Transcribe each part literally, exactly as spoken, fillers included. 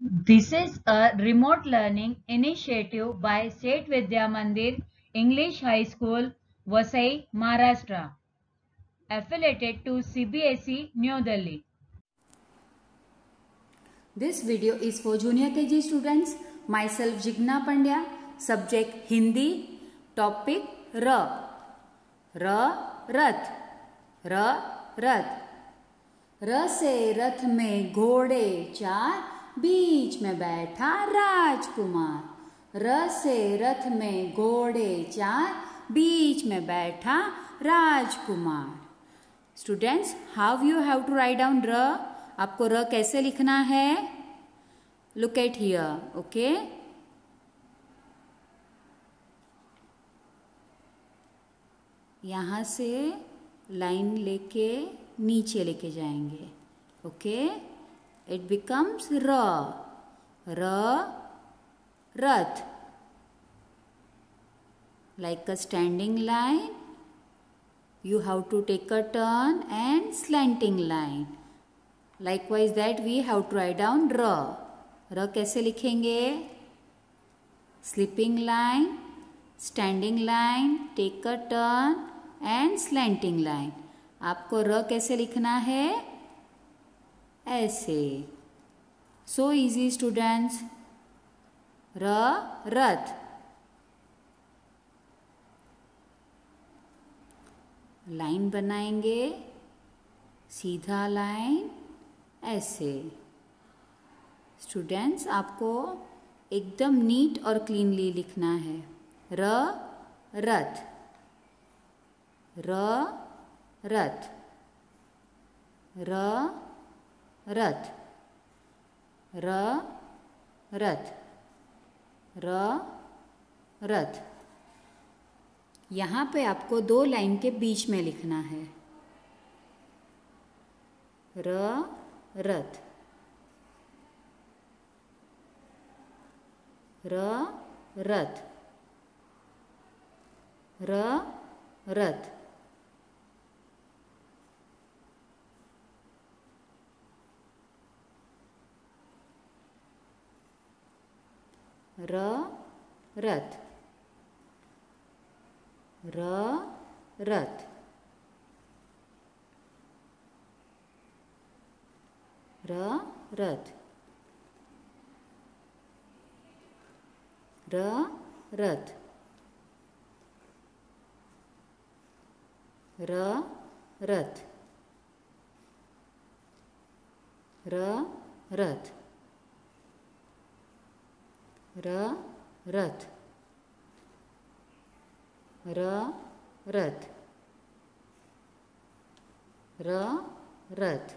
This is a remote learning initiative by State Vidya Mandir English High School, Vasai, Maharashtra, affiliated to C B S E, New Delhi. This video is for junior K G students. Myself Jigna Pandya. Subject Hindi. Topic R. R. Rath. R. Rath. र से रथ में घोड़े चार, बीच में बैठा राजकुमार। र से रथ में घोड़े चार, बीच में बैठा राजकुमार। Students, how you have to write down र? आपको र कैसे लिखना है? Look at here, okay. यहां से लाइन लेके नीचे लेके जाएंगे, ओके। इट बिकम्स र। र रथ, like a standing line, you have to take a turn and slanting line. Likewise that we have to write down र। र कैसे लिखेंगे? Sleeping line, standing line, take a turn and slanting line. आपको र कैसे लिखना है? ऐसे। So easy students. र रथ, लाइन बनाएंगे, सीधा लाइन, ऐसे। स्टूडेंट्स, आपको एकदम नीट और क्लीनली लिखना है। र रथ, र रथ, र रथ, र रथ, र रथ। यहाँ पे आपको दो लाइन के बीच में लिखना है। र रथ, र रथ, र रथ, र रथ, र रथ, र रथ, र रथ, र रथ, र रथ, र रथ, र रथ, र रथ,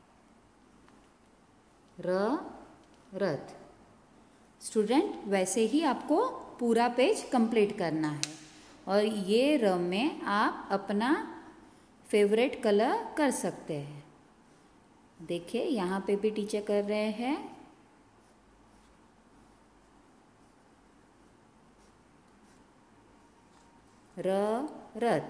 र रथ। स्टूडेंट, वैसे ही आपको पूरा पेज कंप्लीट करना है और ये र में आप अपना फेवरेट कलर कर सकते हैं। देखिए यहाँ पे भी टीचर कर रहे हैं। र रथ,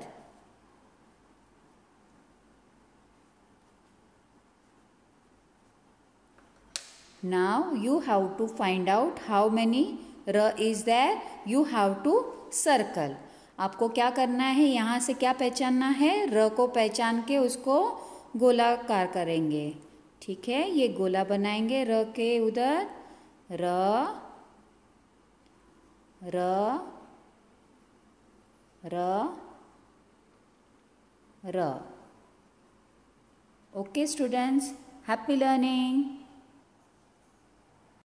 now you have to find out how many raw is there. you have to circle. आपको क्या करना है? यहाँ से क्या पहचानना है? र को पहचान के उसको गोलाकार करेंगे। ठीक है, ये गोला बनाएंगे र के उधर। र र र र। Okay students, happy learning.